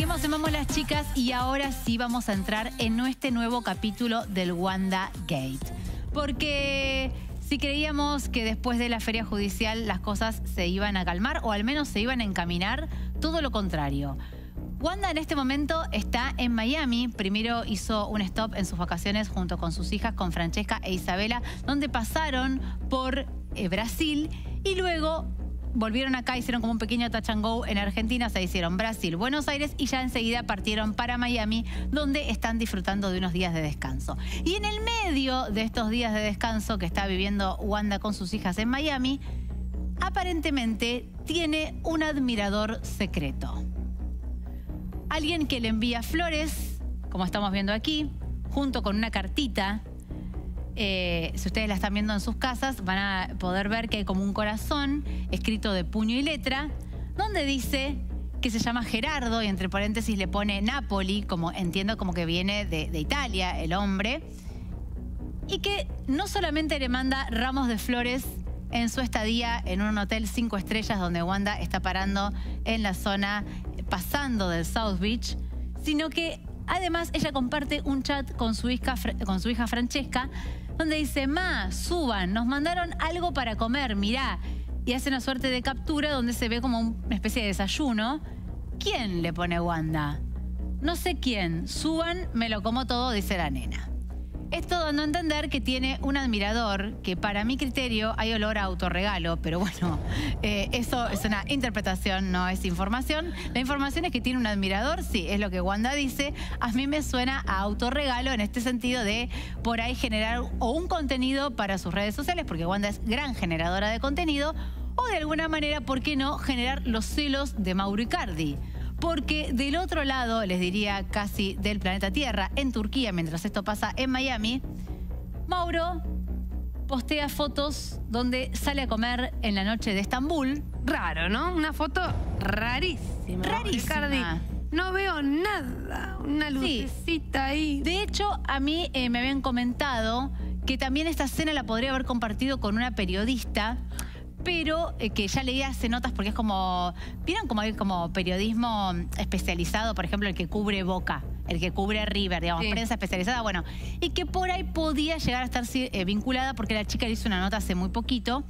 Seguimos en Vamos las Chicas y ahora sí vamos a entrar en este nuevo capítulo del Wanda Gate. Porque si creíamos que después de la feria judicial las cosas se iban a calmar o al menos se iban a encaminar, todo lo contrario. Wanda en este momento está en Miami. Primero hizo un stop en sus vacaciones junto con sus hijas, con Francesca e Isabela, donde pasaron por Brasil y luego volvieron acá, hicieron como un pequeño touch and go en Argentina, o sea, hicieron Brasil, Buenos Aires y ya enseguida partieron para Miami, donde están disfrutando de unos días de descanso. Y en el medio de estos días de descanso que está viviendo Wanda con sus hijas en Miami, aparentemente tiene un admirador secreto. Alguien que le envía flores, como estamos viendo aquí, junto con una cartita. Si ustedes la están viendo en sus casas, van a poder ver que hay como un corazón escrito de puño y letra, donde dice que se llama Gerardo y entre paréntesis le pone Napoli, como entiendo como que viene de Italia, el hombre. Y que no solamente le manda ramos de flores en su estadía en un hotel 5 estrellas donde Wanda está parando en la zona, pasando del South Beach, sino que además ella comparte un chat con su hija Francesca, donde dice: "Ma, suban, nos mandaron algo para comer, mirá". Y hace una suerte de captura donde se ve como una especie de desayuno. ¿Quién le pone Wanda? No sé quién. Suban, me lo como todo, dice la nena. Esto dando a entender que tiene un admirador que para mi criterio hay olor a autorregalo, pero bueno, eso es una interpretación, no es información. La información es que tiene un admirador, sí, es lo que Wanda dice. A mí me suena a autorregalo en este sentido de por ahí generar o un contenido para sus redes sociales, porque Wanda es gran generadora de contenido, o de alguna manera, ¿por qué no?, generar los celos de Mauro Icardi. Porque del otro lado, les diría casi del planeta Tierra, en Turquía, mientras esto pasa en Miami, Mauro postea fotos donde sale a comer en la noche de Estambul. Raro, ¿no? Una foto rarísima. Rarísima. Icardi, no veo nada. Una lucecita ahí. De hecho, a mí me habían comentado que también esta escena la podría haber compartido con una periodista, pero que ya leí hace notas porque es como... ¿Vieron como hay como periodismo especializado? Por ejemplo, el que cubre Boca, el que cubre River, digamos, sí, prensa especializada, bueno. Y que por ahí podía llegar a estar vinculada porque la chica le hizo una nota hace muy poquito.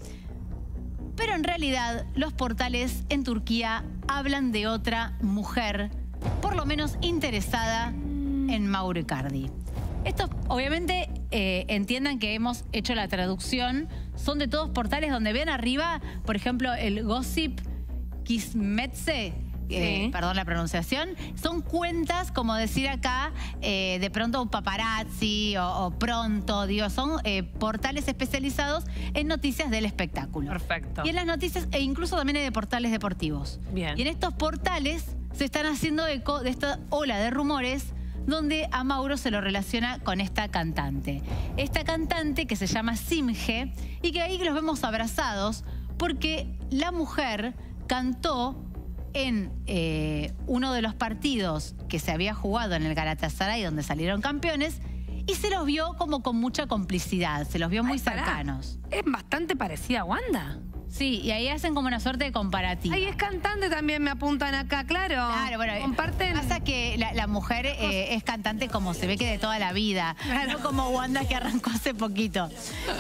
Pero en realidad los portales en Turquía hablan de otra mujer, por lo menos interesada en Mauro Icardi. Estos, obviamente, entiendan que hemos hecho la traducción. Son de todos portales donde ven arriba, por ejemplo, el Gossip Kismetse, perdón la pronunciación. Son cuentas, como decir acá, de pronto un paparazzi o pronto, digo, son portales especializados en noticias del espectáculo. Perfecto. Y en las noticias, e incluso también hay de portales deportivos. Bien. Y en estos portales se están haciendo eco de esta ola de rumores donde a Mauro se lo relaciona con esta cantante. Esta cantante que se llama Simge y que ahí los vemos abrazados porque la mujer cantó en uno de los partidos que se había jugado en el Galatasaray, donde salieron campeones, y se los vio como con mucha complicidad, se los vio muy cercanos. Es bastante parecida a Wanda. Sí, y ahí hacen como una suerte de comparativa. Ahí es cantante también, me apuntan acá, claro. Claro, bueno, comparten. Pasa que la mujer es cantante como se ve que de toda la vida, claro, no como Wanda que arrancó hace poquito.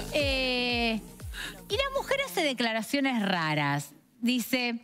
Y la mujer hace declaraciones raras. Dice,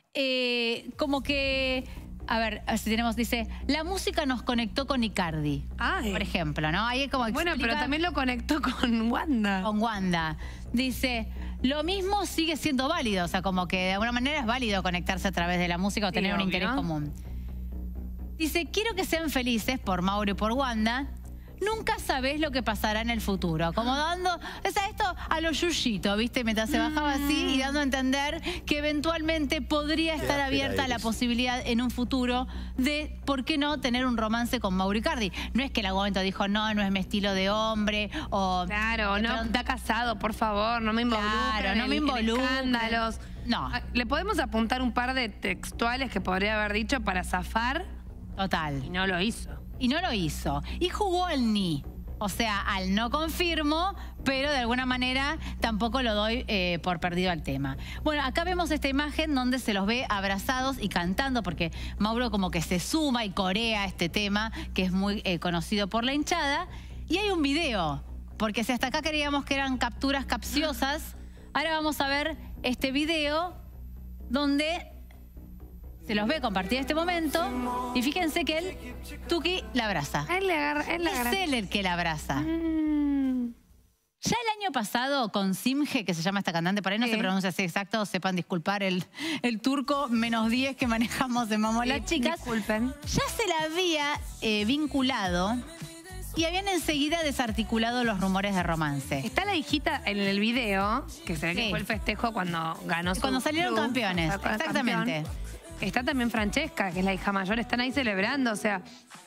como que... A ver, si tenemos, dice, la música nos conectó con Icardi, por ejemplo, ¿no? Ahí como bueno, pero también lo conectó con Wanda. Con Wanda. Dice, lo mismo sigue siendo válido, o sea, como que de alguna manera es válido conectarse a través de la música o tener un interés común. Dice, quiero que sean felices por Mauro y por Wanda. Nunca sabés lo que pasará en el futuro. Como dando, o sea, esto a lo yuyito, ¿viste? Mientras se bajaba así y dando a entender que eventualmente podría estar abierta la posibilidad en un futuro de, ¿por qué no?, tener un romance con Mauro Icardi. No es que en algún momento dijo, no, no es mi estilo de hombre, o... Claro, no, está casado, por favor, no me involucren. Claro, no me involucren. Escándalos. No. ¿Le podemos apuntar un par de textuales que podría haber dicho para zafar? Total. Y no lo hizo. Y no lo hizo. Y jugó al ni. O sea, al no confirmo, pero de alguna manera tampoco lo doy por perdido al tema. Bueno, acá vemos esta imagen donde se los ve abrazados y cantando, porque Mauro como que se suma y corea este tema, que es muy conocido por la hinchada. Y hay un video, porque si hasta acá creíamos que eran capturas capciosas, ahora vamos a ver este video donde se los ve compartir este momento y fíjense que él, Tuki, la abraza. Él le agarra. Es él el que la abraza. Ya el año pasado con Simge, que se llama esta cantante, por ahí no se pronuncia así exacto, sepan disculpar el turco -10 que manejamos de Mamo las Chicas. Disculpen. Ya se la había vinculado y habían enseguida desarticulado los rumores de romance. Está la hijita en el video, que se ve que fue el festejo cuando ganó su Cuando salieron club, campeones, exactamente. Campeón. Está también Francesca, que es la hija mayor, están ahí celebrando, o sea,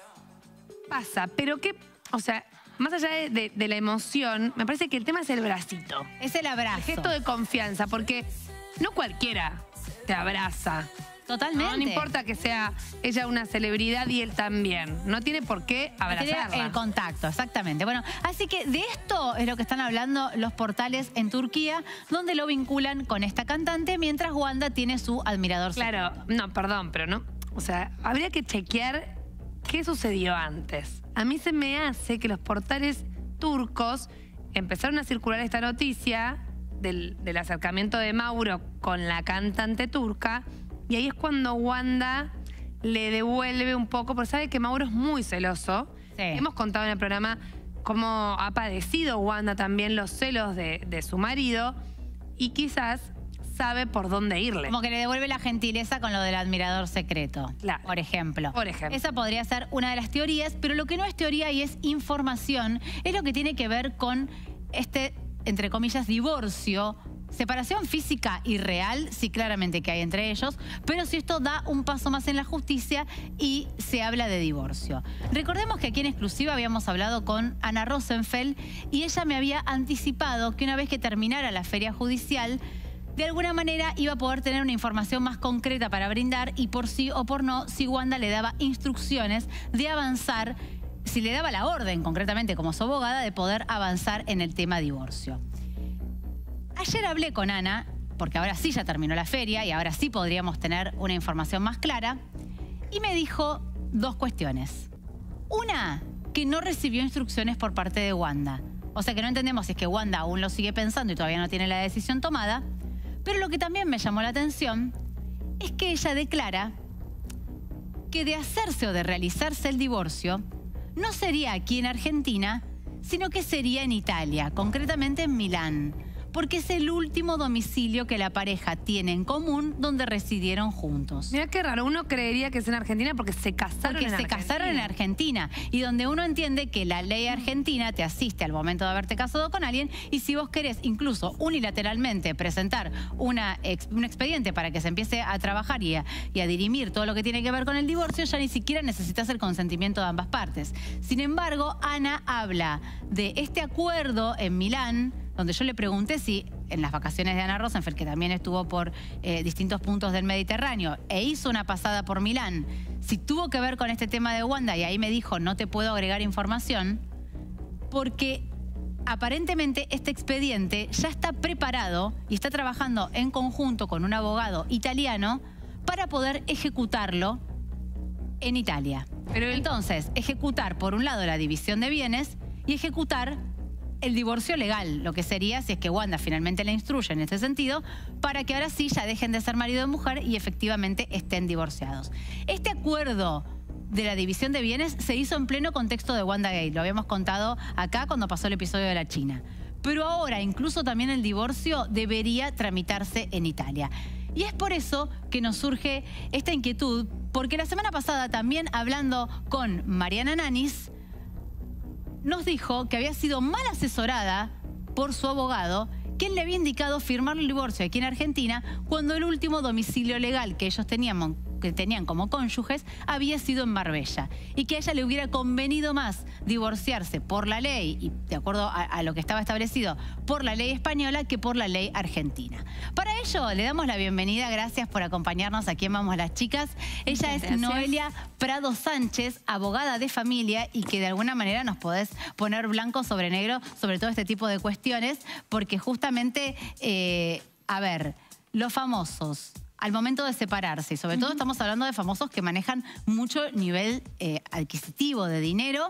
pasa. Pero qué, o sea, más allá de la emoción, me parece que el tema es el bracito. Es el abrazo. El gesto de confianza, porque no cualquiera te abraza. Totalmente. No importa que sea ella una celebridad y él también. No tiene por qué abrazarla. El contacto, exactamente. Bueno, así que de esto es lo que están hablando los portales en Turquía, donde lo vinculan con esta cantante, mientras Wanda tiene su admirador. Claro, no, perdón, pero no. O sea, habría que chequear qué sucedió antes. A mí se me hace que los portales turcos empezaron a circular esta noticia del acercamiento de Mauro con la cantante turca. Y ahí es cuando Wanda le devuelve un poco, porque sabe que Mauro es muy celoso. Sí. Hemos contado en el programa cómo ha padecido Wanda también los celos de su marido y quizás sabe por dónde irle. Como que le devuelve la gentileza con lo del admirador secreto, claro. Por ejemplo. Por ejemplo. Esa podría ser una de las teorías, pero lo que no es teoría y es información es lo que tiene que ver con este, entre comillas, divorcio. Separación física y real, sí, claramente que hay entre ellos, pero si esto da un paso más en la justicia y se habla de divorcio. Recordemos que aquí en exclusiva habíamos hablado con Ana Rosenfeld y ella me había anticipado que una vez que terminara la feria judicial, de alguna manera iba a poder tener una información más concreta para brindar y por sí o por no, si Wanda le daba instrucciones de avanzar, si le daba la orden concretamente como su abogada de poder avanzar en el tema divorcio. Ayer hablé con Ana, porque ahora sí ya terminó la feria y ahora sí podríamos tener una información más clara, y me dijo dos cuestiones. Una, que no recibió instrucciones por parte de Wanda. O sea que no entendemos si es que Wanda aún lo sigue pensando y todavía no tiene la decisión tomada. Pero lo que también me llamó la atención es que ella declara que de hacerse o de realizarse el divorcio no sería aquí en Argentina, sino que sería en Italia, concretamente en Milán, porque es el último domicilio que la pareja tiene en común donde residieron juntos. Mira qué raro, uno creería que es en Argentina porque se casaron en Argentina. Casaron en Argentina y donde uno entiende que la ley argentina te asiste al momento de haberte casado con alguien y si vos querés incluso unilateralmente presentar un expediente para que se empiece a trabajar y a dirimir todo lo que tiene que ver con el divorcio, ya ni siquiera necesitas el consentimiento de ambas partes. Sin embargo, Ana habla de este acuerdo en Milán, donde yo le pregunté si en las vacaciones de Ana Rosenfeld, que también estuvo por distintos puntos del Mediterráneo e hizo una pasada por Milán, si tuvo que ver con este tema de Wanda, y ahí me dijo, no te puedo agregar información, porque aparentemente este expediente ya está preparado y está trabajando en conjunto con un abogado italiano para poder ejecutarlo en Italia. Pero entonces, ejecutar por un lado la división de bienes y ejecutar el divorcio legal, lo que sería si es que Wanda finalmente la instruye en este sentido, para que ahora sí ya dejen de ser marido y mujer y efectivamente estén divorciados. Este acuerdo de la división de bienes se hizo en pleno contexto de WandaGate, lo habíamos contado acá cuando pasó el episodio de la China. Pero ahora incluso también el divorcio debería tramitarse en Italia. Y es por eso que nos surge esta inquietud, porque la semana pasada también hablando con Mariana Nanis, nos dijo que había sido mal asesorada por su abogado, quien le había indicado firmar el divorcio aquí en Argentina cuando el último domicilio legal que ellos tenían que tenían como cónyuges había sido en Marbella y que a ella le hubiera convenido más divorciarse por la ley y de acuerdo a lo que estaba establecido por la ley española que por la ley argentina. Para ello le damos la bienvenida, gracias por acompañarnos aquí en Vamos las Chicas. Ella es Noelia Prado Sánchez, abogada de familia y que de alguna manera nos podés poner blanco sobre negro sobre todo este tipo de cuestiones porque justamente, a ver, los famosos al momento de separarse, y sobre todo estamos hablando de famosos que manejan mucho nivel adquisitivo de dinero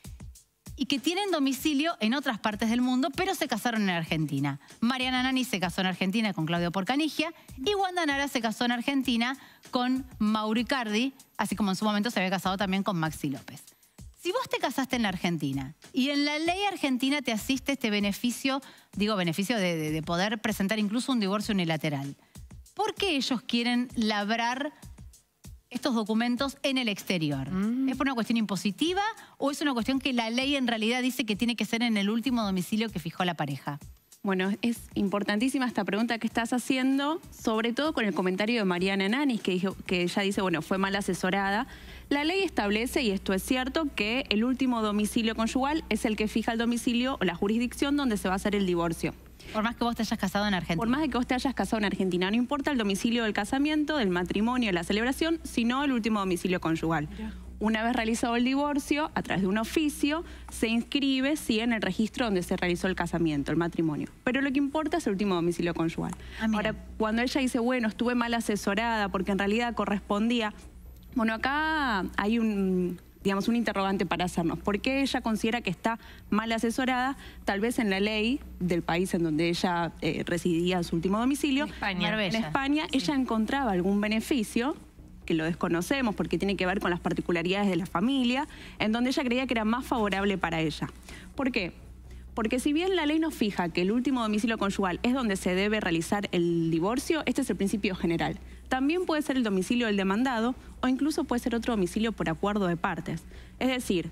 y que tienen domicilio en otras partes del mundo, pero se casaron en Argentina. Mariana Nani se casó en Argentina con Claudio Porcanigia y Wanda Nara se casó en Argentina con Mauro Icardi, así como en su momento se había casado también con Maxi López. Si vos te casaste en la Argentina y en la ley argentina te asiste este beneficio, digo beneficio de poder presentar incluso un divorcio unilateral, ¿por qué ellos quieren labrar estos documentos en el exterior? ¿Es por una cuestión impositiva o es una cuestión que la ley en realidad dice que tiene que ser en el último domicilio que fijó la pareja? Bueno, es importantísima esta pregunta que estás haciendo, sobre todo con el comentario de Mariana Nanis, que ella dice, bueno, fue mal asesorada. La ley establece, y esto es cierto, que el último domicilio conyugal es el que fija el domicilio o la jurisdicción donde se va a hacer el divorcio. Por más que vos te hayas casado en Argentina. Por más de que vos te hayas casado en Argentina, no importa el domicilio del casamiento, del matrimonio, de la celebración, sino el último domicilio conyugal. Mira. Una vez realizado el divorcio, a través de un oficio, se inscribe, sí, en el registro donde se realizó el casamiento, el matrimonio. Pero lo que importa es el último domicilio conyugal. Ahora, cuando ella dice, bueno, estuve mal asesorada porque en realidad correspondía... Bueno, acá hay un interrogante para hacernos. ¿Por qué ella considera que está mal asesorada? Tal vez en la ley del país en donde ella residía su último domicilio, en España, sí. Ella encontraba algún beneficio, que lo desconocemos porque tiene que ver con las particularidades de la familia, en donde ella creía que era más favorable para ella. ¿Por qué? Porque si bien la ley nos fija que el último domicilio conyugal es donde se debe realizar el divorcio, este es el principio general. También puede ser el domicilio del demandado o incluso puede ser otro domicilio por acuerdo de partes. Es decir,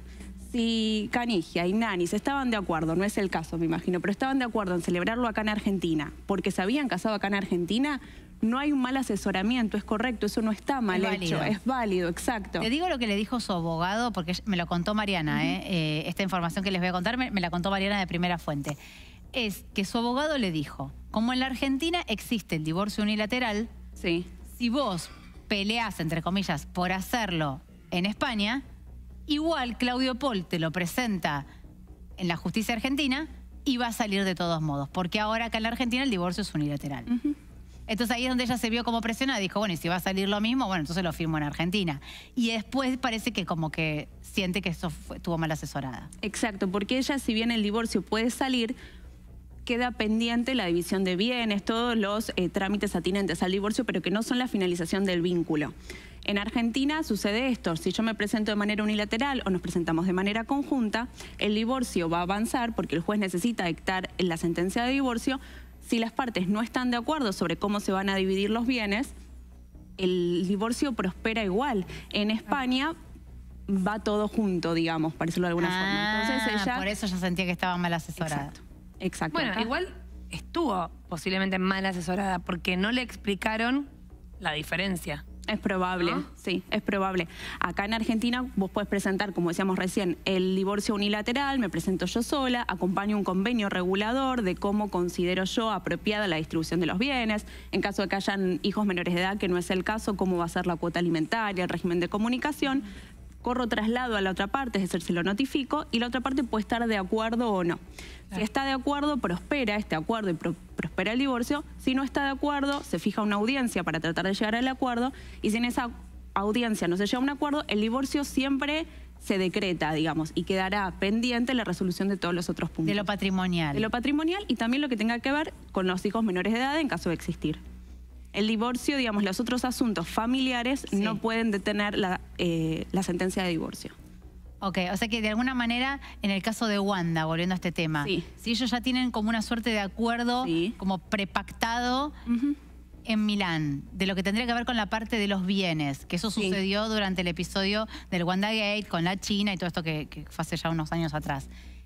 si Canigia y Nanis estaban de acuerdo, no es el caso me imagino, pero estaban de acuerdo en celebrarlo acá en Argentina porque se habían casado acá en Argentina, no hay un mal asesoramiento, es correcto, eso no está mal hecho, es válido, exacto. Te digo lo que le dijo su abogado, porque me lo contó Mariana, esta información que les voy a contar me la contó Mariana de primera fuente. Es que su abogado le dijo, como en la Argentina existe el divorcio unilateral, sí. Si vos peleás, entre comillas, por hacerlo en España, igual Claudio Pol te lo presenta en la justicia argentina y va a salir de todos modos, porque ahora acá en la Argentina el divorcio es unilateral. Entonces ahí es donde ella se vio como presionada, dijo, bueno, y si va a salir lo mismo, bueno, entonces lo firmo en Argentina. Y después parece que como que siente que eso estuvo mal asesorada. Exacto, porque ella, si bien el divorcio puede salir, queda pendiente la división de bienes, todos los trámites atinentes al divorcio, pero que no son la finalización del vínculo. En Argentina sucede esto, si yo me presento de manera unilateral o nos presentamos de manera conjunta, el divorcio va a avanzar porque el juez necesita dictar la sentencia de divorcio. Si las partes no están de acuerdo sobre cómo se van a dividir los bienes, el divorcio prospera igual. En España va todo junto, digamos, para decirlo de alguna forma. Entonces ella... por eso ella sentía que estaba mal asesorada. Exacto. Bueno, acá igual estuvo posiblemente mal asesorada porque no le explicaron la diferencia. Es probable, ¿no? Sí, es probable. Acá en Argentina vos podés presentar, como decíamos recién, el divorcio unilateral, me presento yo sola, acompaño un convenio regulador de cómo considero yo apropiada la distribución de los bienes, en caso de que hayan hijos menores de edad, que no es el caso, cómo va a ser la cuota alimentaria, el régimen de comunicación, corro traslado a la otra parte, es decir, se lo notifico, y la otra parte puede estar de acuerdo o no. Si está de acuerdo, prospera este acuerdo y prospera el divorcio. Si no está de acuerdo, se fija una audiencia para tratar de llegar al acuerdo. Y si en esa audiencia no se llega a un acuerdo, el divorcio siempre se decreta, digamos, y quedará pendiente la resolución de todos los otros puntos. De lo patrimonial. De lo patrimonial y también lo que tenga que ver con los hijos menores de edad en caso de existir. El divorcio, digamos, los otros asuntos familiares no pueden detener la sentencia de divorcio. Ok, o sea que de alguna manera, en el caso de Wanda, volviendo a este tema, si ellos ya tienen como una suerte de acuerdo como prepactado en Milán, de lo que tendría que ver con la parte de los bienes, que eso sucedió durante el episodio del WandaGate con la China y todo esto que fue hace ya unos años atrás.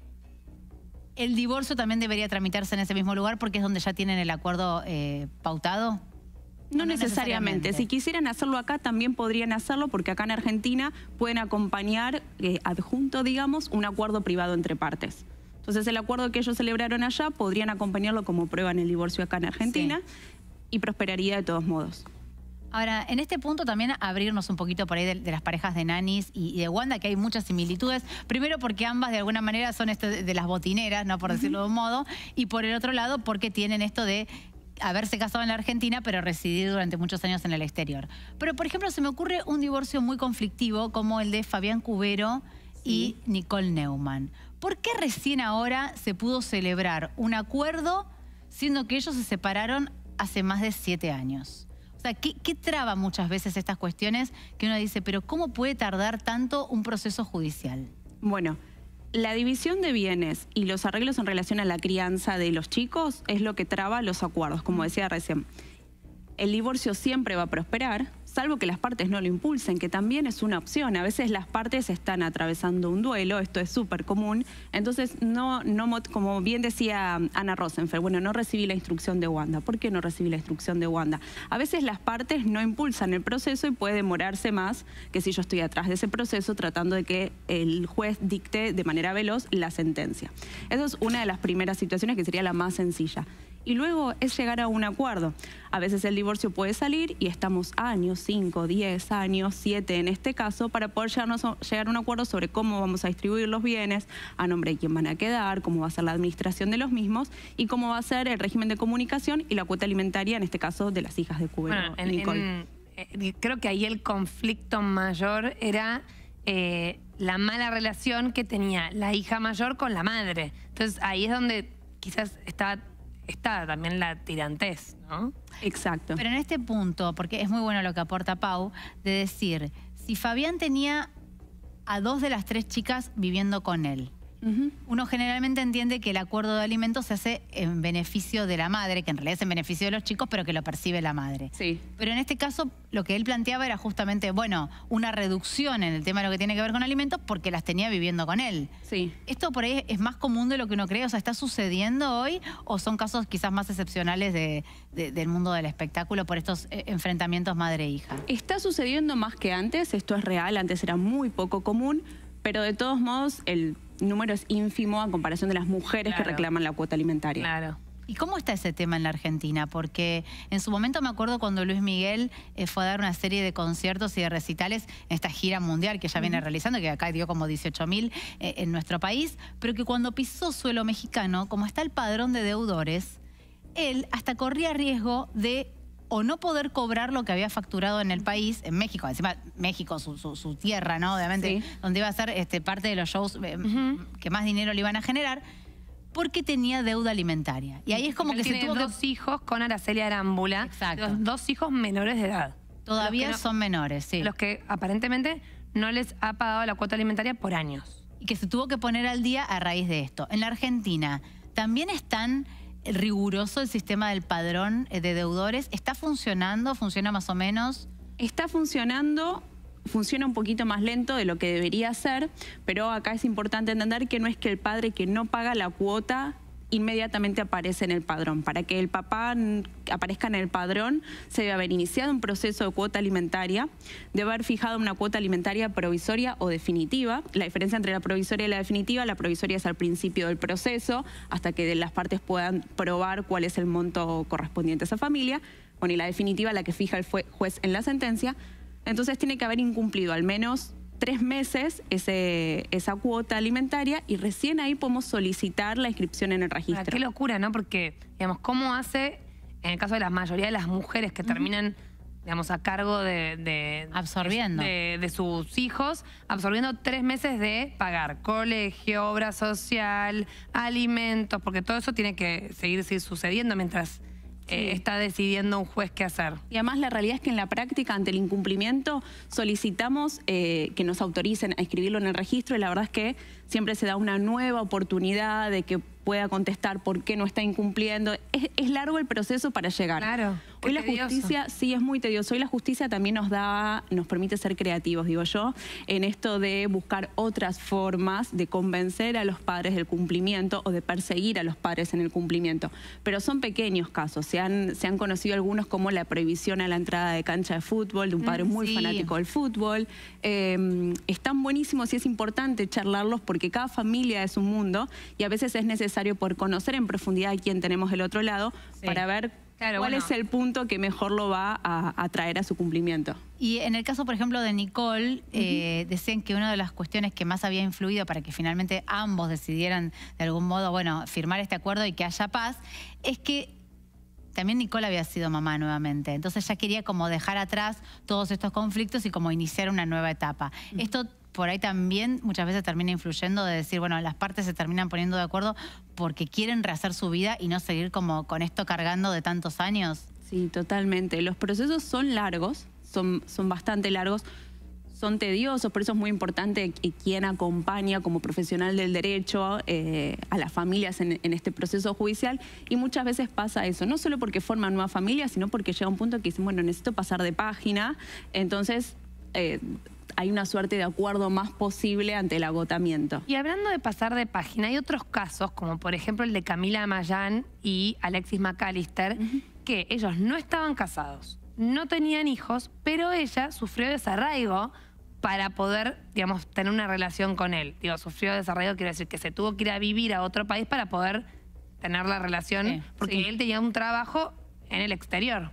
¿El divorcio también debería tramitarse en ese mismo lugar porque es donde ya tienen el acuerdo pautado? No necesariamente. Si quisieran hacerlo acá, también podrían hacerlo, porque acá en Argentina pueden acompañar, adjunto, digamos, un acuerdo privado entre partes. Entonces, el acuerdo que ellos celebraron allá, podrían acompañarlo como prueba en el divorcio acá en Argentina, y prosperaría de todos modos. Ahora, en este punto también abrirnos un poquito por ahí de las parejas de Nanis y de Wanda, que hay muchas similitudes. Primero porque ambas de alguna manera son de las botineras, ¿no? Por decirlo de un modo. Y por el otro lado porque tienen esto de haberse casado en la Argentina, pero residir durante muchos años en el exterior. Pero, por ejemplo, se me ocurre un divorcio muy conflictivo como el de Fabián Cubero y Nicole Neumann. ¿Por qué recién ahora se pudo celebrar un acuerdo siendo que ellos se separaron hace más de 7 años? O sea, ¿qué traba muchas veces estas cuestiones que uno dice, pero cómo puede tardar tanto un proceso judicial? Bueno, la división de bienes y los arreglos en relación a la crianza de los chicos es lo que traba los acuerdos, como decía recién. El divorcio siempre va a prosperar, salvo que las partes no lo impulsen, que también es una opción. A veces las partes están atravesando un duelo, esto es súper común. Entonces, como bien decía Ana Rosenfeld, bueno, no recibí la instrucción de Wanda. ¿Por qué no recibí la instrucción de Wanda? A veces las partes no impulsan el proceso y puede demorarse más que si yo estoy atrás de ese proceso tratando de que el juez dicte de manera veloz la sentencia. Esa es una de las primeras situaciones que sería la más sencilla. Y luego es llegar a un acuerdo. A veces el divorcio puede salir y estamos años, 5, 10 años, 7 en este caso, para poder llegar a un acuerdo sobre cómo vamos a distribuir los bienes, a nombre de quién van a quedar, cómo va a ser la administración de los mismos y cómo va a ser el régimen de comunicación y la cuota alimentaria, en este caso, de las hijas de Cubero y Nicole. Creo que ahí el conflicto mayor era la mala relación que tenía la hija mayor con la madre. Entonces ahí es donde quizás está también la tirantez, ¿no? Exacto. Pero en este punto, porque es muy bueno lo que aporta Pau, de decir, si Fabián tenía a 2 de las 3 chicas viviendo con él, uno generalmente entiende que el acuerdo de alimentos se hace en beneficio de la madre, que en realidad es en beneficio de los chicos, pero que lo percibe la madre. Sí. Pero en este caso, lo que él planteaba era justamente, bueno, una reducción en el tema de lo que tiene que ver con alimentos porque las tenía viviendo con él. Sí. ¿Esto por ahí es más común de lo que uno cree? O sea, ¿está sucediendo hoy o son casos quizás más excepcionales del mundo del espectáculo por estos enfrentamientos madre-hija? Está sucediendo más que antes, esto es real, antes era muy poco común, pero de todos modos el número es ínfimo a comparación de las mujeres que reclaman la cuota alimentaria. Claro. ¿Y cómo está ese tema en la Argentina? Porque en su momento me acuerdo cuando Luis Miguel fue a dar una serie de conciertos y de recitales en esta gira mundial que ya viene realizando, que acá dio como 18.000 en nuestro país, pero que cuando pisó suelo mexicano, como está el padrón de deudores, él hasta corría riesgo de o no poder cobrar lo que había facturado en el país, en México, encima México, su tierra, ¿no? Obviamente, donde iba a ser parte de los shows que más dinero le iban a generar, porque tenía deuda alimentaria. Y ahí es como que se tuvo 2 hijos con Araceli Arámbula. Exacto. Los 2 hijos menores de edad. Todavía son menores, sí. Los que aparentemente no les ha pagado la cuota alimentaria por años. Y que se tuvo que poner al día a raíz de esto. En la Argentina, ¿también es tan riguroso el sistema del padrón de deudores? ¿Está funcionando? ¿Funciona más o menos? Está funcionando. Funciona un poquito más lento de lo que debería ser, pero acá es importante entender que no es que el padre que no paga la cuota inmediatamente aparece en el padrón. Para que el papá aparezca en el padrón, se debe haber iniciado un proceso de cuota alimentaria, debe haber fijado una cuota alimentaria provisoria o definitiva. La diferencia entre la provisoria y la provisoria es al principio del proceso, hasta que las partes puedan probar cuál es el monto correspondiente a esa familia. Bueno, y la definitiva, la que fija el juez en la sentencia. Entonces tiene que haber incumplido al menos 3 meses esa cuota alimentaria y recién ahí podemos solicitar la inscripción en el registro. Ahora, qué locura, ¿no? Porque, digamos, ¿cómo hace, en el caso de la mayoría de las mujeres que terminan, digamos, a cargo absorbiendo de sus hijos, absorbiendo 3 meses de pagar colegio, obra social, alimentos, porque todo eso tiene que seguir sucediendo mientras está decidiendo un juez qué hacer? Y además la realidad es que en la práctica, ante el incumplimiento, solicitamos que nos autoricen a inscribirlo en el registro y la verdad es que siempre se da una nueva oportunidad de que pueda contestar por qué no está incumpliendo. Es largo el proceso para llegar. Claro. Hoy la justicia, sí, es muy tedioso. Hoy la justicia también nos permite ser creativos, digo yo, en esto de buscar otras formas de convencer a los padres del cumplimiento o de perseguir a los padres en el cumplimiento. Pero son pequeños casos. Se han conocido algunos como la prohibición a la entrada de cancha de fútbol, de un padre muy fanático del fútbol. Están buenísimos y es importante charlarlos porque cada familia es un mundo y a veces es necesario por conocer en profundidad a quién tenemos del otro lado para ver cuál es el punto que mejor lo va a traer a su cumplimiento. Y en el caso, por ejemplo, de Nicole, decían que una de las cuestiones que más había influido para que finalmente ambos decidieran de algún modo, bueno, firmar este acuerdo y que haya paz, es que también Nicole había sido mamá nuevamente. Entonces ella quería como dejar atrás todos estos conflictos y como iniciar una nueva etapa. Esto por ahí también muchas veces termina influyendo de decir, bueno, las partes se terminan poniendo de acuerdo porque quieren rehacer su vida y no seguir como con esto cargando de tantos años. Sí, totalmente. Los procesos son largos, son bastante largos, son tediosos, por eso es muy importante quien acompaña como profesional del derecho a las familias en este proceso judicial. Y muchas veces pasa eso, no solo porque forman nuevas familias, sino porque llega un punto que dicen, bueno, necesito pasar de página, entonces hay una suerte de acuerdo más posible ante el agotamiento. Y hablando de pasar de página, hay otros casos, como por ejemplo el de Camila Mayán y Alexis McAllister, que ellos no estaban casados, no tenían hijos, pero ella sufrió desarraigo para poder, digamos, tener una relación con él. Digo, sufrió desarraigo, quiere decir que se tuvo que ir a vivir a otro país para poder tener la relación, porque él tenía un trabajo en el exterior.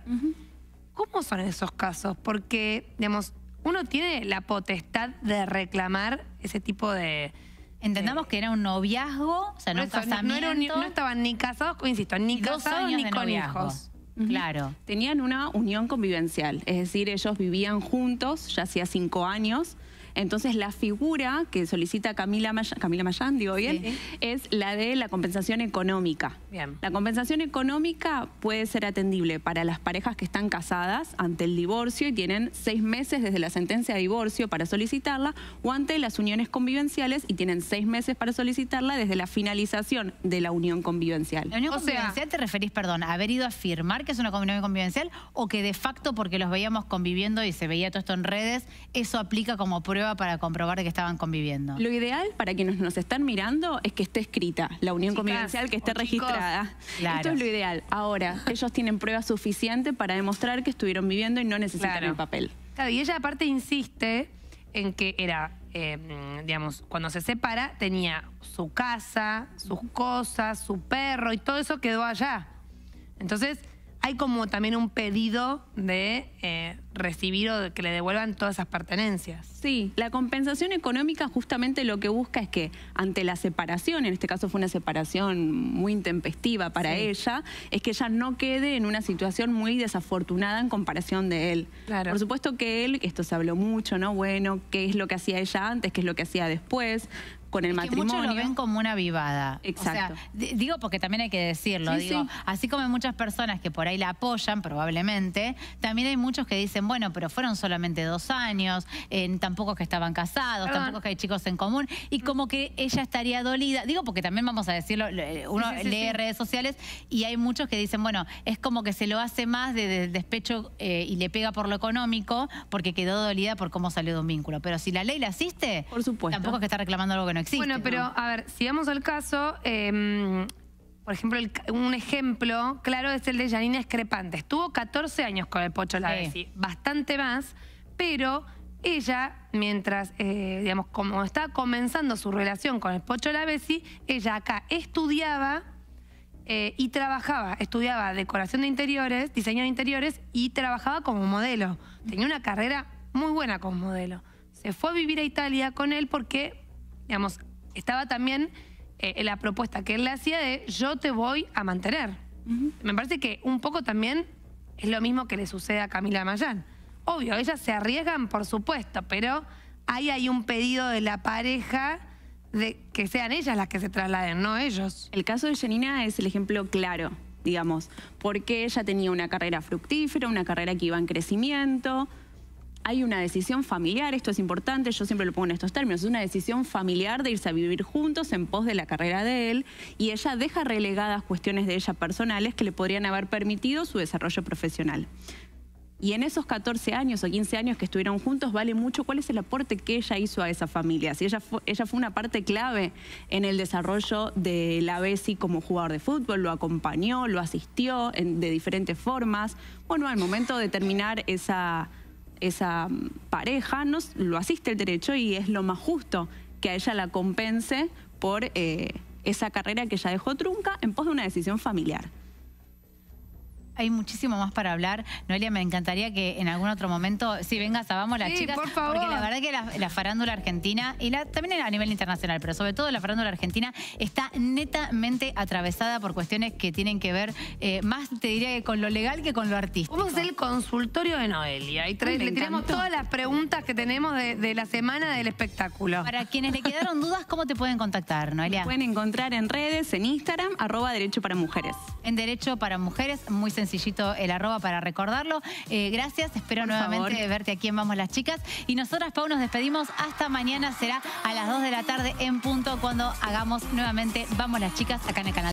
¿Cómo son esos casos? Porque, digamos, uno tiene la potestad de reclamar ese tipo de... Entendamos que era un noviazgo, o sea, no un casamiento. No estaban ni casados, insisto, ni casados ni con hijos. Claro. Tenían una unión convivencial, es decir, ellos vivían juntos ya hacía 5 años. Entonces la figura que solicita Camila Mayán, digo bien, es la de la compensación económica. Bien. La compensación económica puede ser atendible para las parejas que están casadas ante el divorcio y tienen 6 meses desde la sentencia de divorcio para solicitarla, o ante las uniones convivenciales y tienen 6 meses para solicitarla desde la finalización de la unión convivencial. ¿La unión convivencial te referís, perdón, a haber ido a firmar que es una unión convivencial o que de facto, porque los veíamos conviviendo y se veía todo esto en redes, eso aplica como prueba para comprobar que estaban conviviendo? Lo ideal para quienes nos están mirando es que esté escrita la unión convivencial, que esté registrada. Claro. Esto es lo ideal. Ahora, ellos tienen prueba suficiente para demostrar que estuvieron viviendo y no necesitan el papel. Claro, y ella aparte insiste en que era, digamos, cuando se separa, tenía su casa, sus cosas, su perro y todo eso quedó allá. Entonces, hay como también un pedido de recibir o de que le devuelvan todas esas pertenencias. Sí, la compensación económica justamente lo que busca es que ante la separación, en este caso fue una separación muy intempestiva para ella, es que ella no quede en una situación muy desafortunada en comparación de él. Claro. Por supuesto que él, esto se habló mucho, ¿no? Bueno, qué es lo que hacía ella antes, qué es lo que hacía después, con el matrimonio. Que muchos lo ven como una vivada. Exacto. O sea, digo porque también hay que decirlo, así como hay muchas personas que por ahí la apoyan, probablemente, también hay muchos que dicen, bueno, pero fueron solamente 2 años, tampoco que estaban casados, tampoco que hay chicos en común, y como que ella estaría dolida. Digo porque también vamos a decirlo, uno lee redes sociales y hay muchos que dicen, bueno, es como que se lo hace más de despecho y le pega por lo económico porque quedó dolida por cómo salió de un vínculo. Pero si la ley la asiste, por supuesto, tampoco es que está reclamando algo que no existe. Bueno, pero a ver, si vamos al caso, por ejemplo, un ejemplo claro es el de Janina Escrepante. Estuvo 14 años con el Pocho Lavesi, bastante más, pero ella, mientras, digamos, como estaba comenzando su relación con el Pocho Lavesi, ella acá estudiaba y trabajaba, estudiaba decoración de interiores, diseño de interiores y trabajaba como modelo. Tenía una carrera muy buena como modelo. Se fue a vivir a Italia con él porque, digamos, estaba también la propuesta que él le hacía de yo te voy a mantener. Me parece que un poco también es lo mismo que le sucede a Camila Mayán. Obvio, ellas se arriesgan, por supuesto, pero ahí hay un pedido de la pareja de que sean ellas las que se trasladen, no ellos. El caso de Janina es el ejemplo claro, digamos, porque ella tenía una carrera fructífera, una carrera que iba en crecimiento. hay una decisión familiar, esto es importante, yo siempre lo pongo en estos términos, es una decisión familiar de irse a vivir juntos en pos de la carrera de él, y ella deja relegadas cuestiones de ella personales que le podrían haber permitido su desarrollo profesional. Y en esos 14 años o 15 años que estuvieron juntos, vale mucho cuál es el aporte que ella hizo a esa familia. Si ella fue una parte clave en el desarrollo de la Bessi como jugador de fútbol, lo acompañó, lo asistió de diferentes formas. Bueno, al momento de terminar esa pareja, lo asiste el derecho y es lo más justo que a ella la compense por esa carrera que ella dejó trunca en pos de una decisión familiar. Hay muchísimo más para hablar. Noelia, me encantaría que en algún otro momento, si vengas a Vamos las Chicas, por favor. Porque la verdad que la farándula argentina, y también a nivel internacional, pero sobre todo la farándula argentina, está netamente atravesada por cuestiones que tienen que ver más, te diría, que con lo legal que con lo artístico. Vamos a hacer el consultorio de Noelia y le tiramos todas las preguntas que tenemos de la semana del espectáculo. Para quienes le quedaron dudas, ¿cómo te pueden contactar, Noelia? Me pueden encontrar en redes, en Instagram, @Derecho para Mujeres. En Derecho para Mujeres, muy sencillito el @ para recordarlo. Gracias, espero nuevamente verte aquí en Vamos las Chicas. Y nosotras, Pau, nos despedimos hasta mañana. Será a las 2 de la tarde en punto cuando hagamos nuevamente Vamos las Chicas acá en el canal.